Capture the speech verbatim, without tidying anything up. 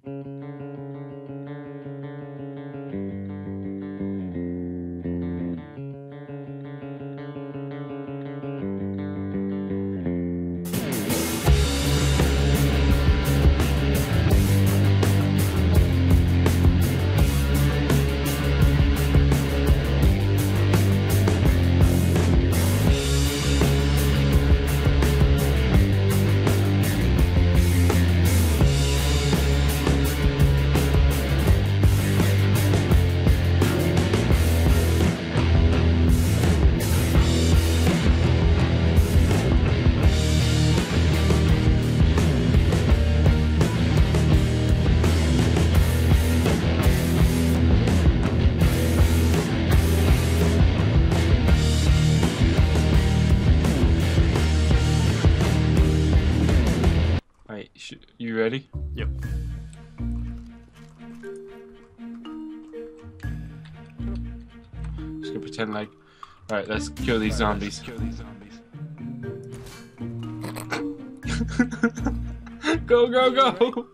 Right, you ready? Yep. Just gonna pretend like, alright, let's kill these Right, zombies. Kill these zombies. Go, go, go!